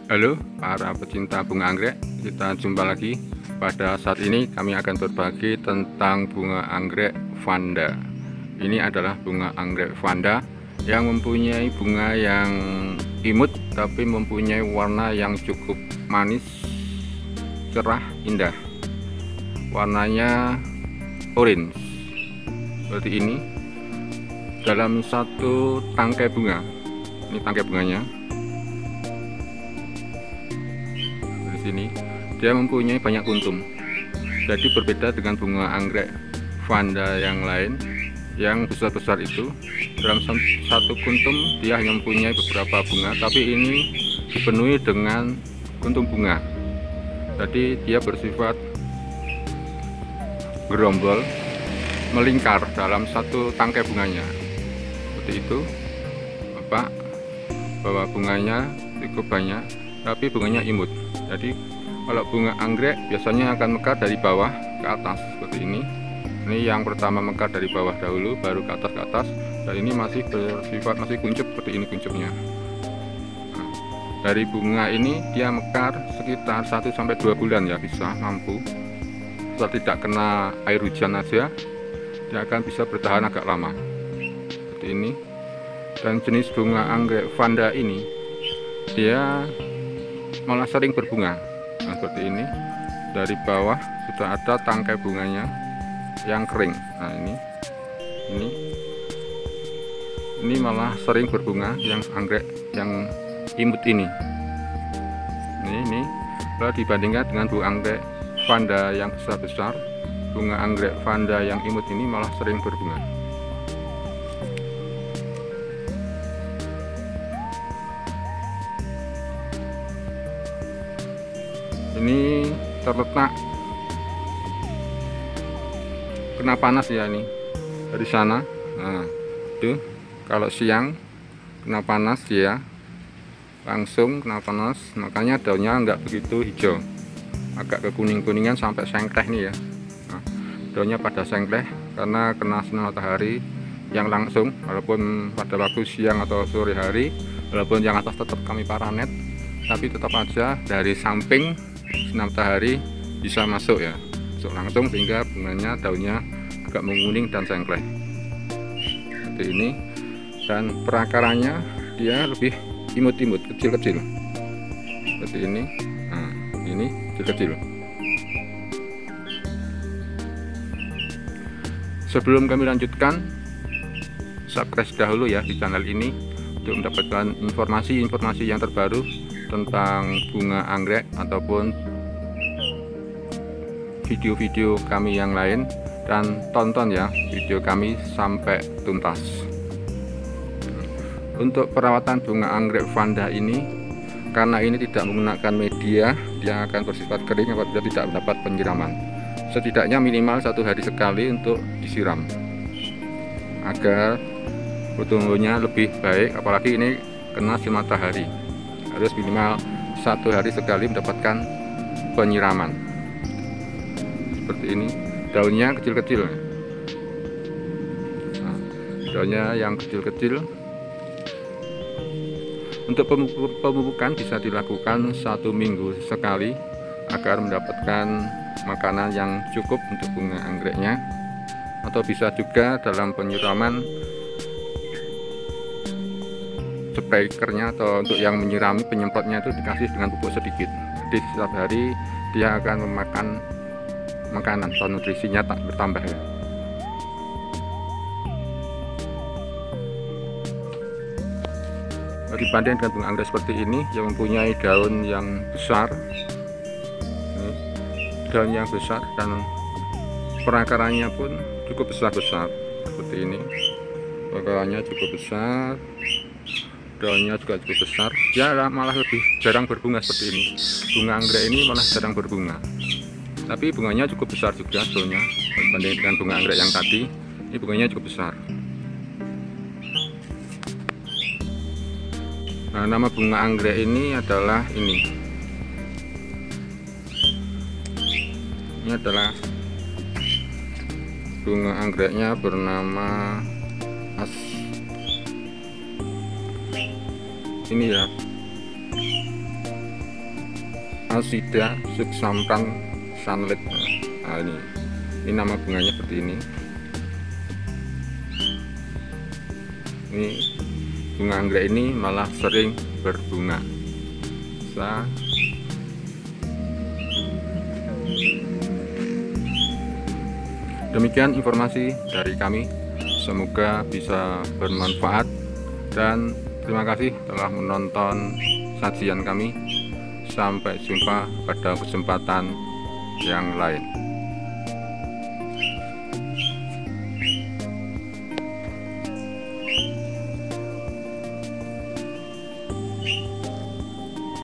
Halo para pecinta bunga anggrek, kita jumpa lagi. Pada saat ini kami akan berbagi tentang bunga anggrek vanda. Ini adalah bunga anggrek vanda yang mempunyai bunga yang imut tapi mempunyai warna yang cukup manis, cerah, indah. Warnanya orange seperti ini dalam satu tangkai bunga. Ini tangkai bunganya. Ini dia mempunyai banyak kuntum, jadi berbeda dengan bunga anggrek vanda yang lain yang besar-besar itu. Dalam satu kuntum dia hanya mempunyai beberapa bunga, tapi ini dipenuhi dengan kuntum bunga, jadi dia bersifat gerombol melingkar dalam satu tangkai bunganya. Seperti itu Bapak, bahwa bunganya cukup banyak tapi bunganya imut. Jadi kalau bunga anggrek biasanya akan mekar dari bawah ke atas seperti ini. Ini yang pertama mekar dari bawah dahulu, baru ke atas, dan ini masih bersifat masih kuncup seperti ini kuncupnya. Nah, dari bunga ini dia mekar sekitar 1-2 bulan ya, bisa mampu. Setelah tidak kena air hujan aja, dia akan bisa bertahan agak lama seperti ini. Dan jenis bunga anggrek vanda ini dia malah sering berbunga. Nah, seperti ini dari bawah sudah ada tangkai bunganya yang kering. Nah, ini malah sering berbunga yang anggrek yang imut ini. Ini kalau dibandingkan dengan bunga anggrek vanda yang besar-besar, bunga anggrek vanda yang imut ini malah sering berbunga. Ini terletak kena panas ya, ini dari sana. Nah, itu kalau siang kena panas ya, langsung kena panas, makanya daunnya enggak begitu hijau, agak kekuning-kuningan sampai sengkleh nih ya. Nah, daunnya pada sengkleh karena kena sinar matahari yang langsung, walaupun pada waktu siang atau sore hari, walaupun yang atas tetap kami paranet, tapi tetap aja dari samping sinar matahari bisa masuk ya, masuk langsung, sehingga bunganya daunnya agak menguning dan sengkleh seperti ini. Dan perakarannya dia lebih imut-imut, kecil-kecil seperti ini. Nah, ini kecil-kecil. Sebelum kami lanjutkan, subscribe dahulu ya di channel ini untuk mendapatkan informasi-informasi yang terbaru tentang bunga anggrek ataupun video-video kami yang lain, dan tonton ya video kami sampai tuntas. Untuk perawatan bunga anggrek vanda ini, karena ini tidak menggunakan media, dia akan bersifat kering apabila tidak mendapat penyiraman. Setidaknya minimal 1 hari sekali untuk disiram agar pertumbuhannya lebih baik. Apalagi ini kena sinar matahari, harus minimal 1 hari sekali mendapatkan penyiraman seperti ini. Daunnya kecil-kecil. Nah, daunnya yang kecil-kecil. Untuk pemupukan bisa dilakukan 1 minggu sekali agar mendapatkan makanan yang cukup untuk bunga anggreknya, atau bisa juga dalam penyiraman sprakernya atau untuk yang menyirami penyemprotnya itu dikasih dengan pupuk sedikit. Jadi setiap hari dia akan memakan makanan atau nutrisinya tak bertambah ya. Dibanding dengan bunga anggrek seperti ini yang mempunyai daun yang besar, daun yang besar, dan perakarannya pun cukup besar-besar seperti ini. Perakarannya cukup besar, daunnya juga cukup besar. Dia malah lebih jarang berbunga seperti ini. Bunga anggrek ini malah jarang berbunga, tapi bunganya cukup besar juga daunnya. Dibanding dengan bunga anggrek yang tadi, ini bunganya cukup besar. Nah, nama bunga anggrek ini adalah ini adalah bunga anggreknya bernama ini ya, Asida succincta Sunlit. Nah, ini nama bunganya seperti ini. Ini bunga anggrek ini malah sering berbunga. Demikian informasi dari kami, semoga bisa bermanfaat, dan terima kasih telah menonton sajian kami. Sampai jumpa pada kesempatan yang lain.